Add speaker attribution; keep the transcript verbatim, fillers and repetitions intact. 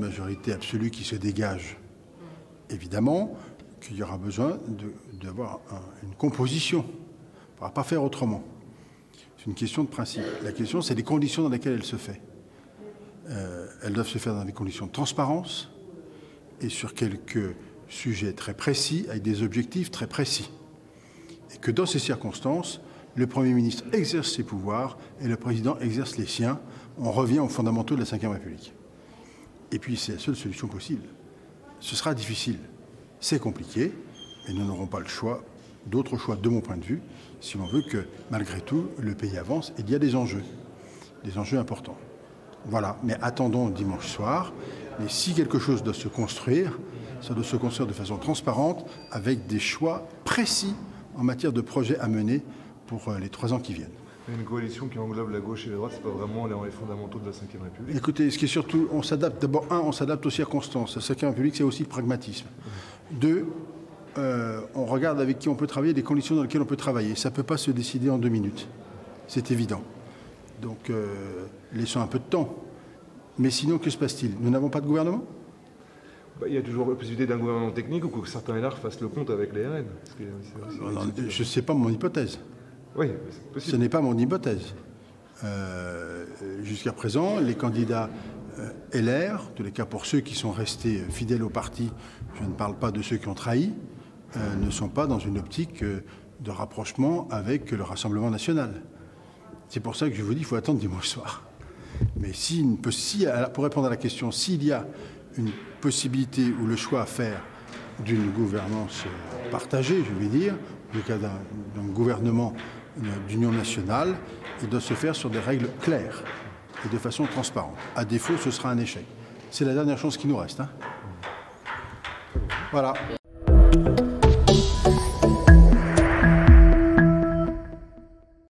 Speaker 1: majorité absolue qui se dégage, évidemment qu'il y aura besoin d'avoir un, une composition. On ne pourra pas faire autrement. C'est une question de principe. La question, c'est les conditions dans lesquelles elle se fait. Euh, elles doivent se faire dans des conditions de transparence et sur quelques sujets très précis, avec des objectifs très précis. Et que dans ces circonstances, le Premier ministre exerce ses pouvoirs et le Président exerce les siens. On revient aux fondamentaux de la cinquième République. Et puis, c'est la seule solution possible. Ce sera difficile, c'est compliqué, mais nous n'aurons pas le choix, d'autres choix de mon point de vue, si on veut que, malgré tout, le pays avance. Et il y a des enjeux, des enjeux importants. Voilà, mais attendons dimanche soir. Mais si quelque chose doit se construire, ça doit se construire de façon transparente, avec des choix précis en matière de projets à mener pour les trois ans qui viennent.
Speaker 2: Une coalition qui englobe la gauche et la droite, c'est pas vraiment les fondamentaux de la cinquième République.
Speaker 1: Écoutez, ce qui est surtout, on s'adapte d'abord, un, on s'adapte aux circonstances. La cinquième République, c'est aussi le pragmatisme. Deux, euh, on regarde avec qui on peut travailler, les conditions dans lesquelles on peut travailler. Ça ne peut pas se décider en deux minutes. C'est évident. Donc, euh, laissons un peu de temps. Mais sinon, que se passe-t-il? Nous n'avons pas de gouvernement?
Speaker 2: Bah, il y a toujours la possibilité d'un gouvernement technique ou que certains élards fassent le compte avec les R N. Parce que c'est, c'est,
Speaker 1: non, je ne sais pas mon hypothèse.
Speaker 2: Oui, c'est possible.
Speaker 1: Ce n'est pas mon hypothèse. Euh, Jusqu'à présent, les candidats euh, L R, en tous les cas pour ceux qui sont restés fidèles au parti, je ne parle pas de ceux qui ont trahi, euh, ne sont pas dans une optique euh, de rapprochement avec le Rassemblement national. C'est pour ça que je vous dis qu'il faut attendre dimanche soir. Mais si, si, pour répondre à la question, s'il y a une possibilité ou le choix à faire d'une gouvernance partagée, je vais dire, dans le cas d'un gouvernement d'union nationale, il doit se faire sur des règles claires et de façon transparente. À défaut, ce sera un échec. C'est la dernière chance qui nous reste. Hein. Voilà.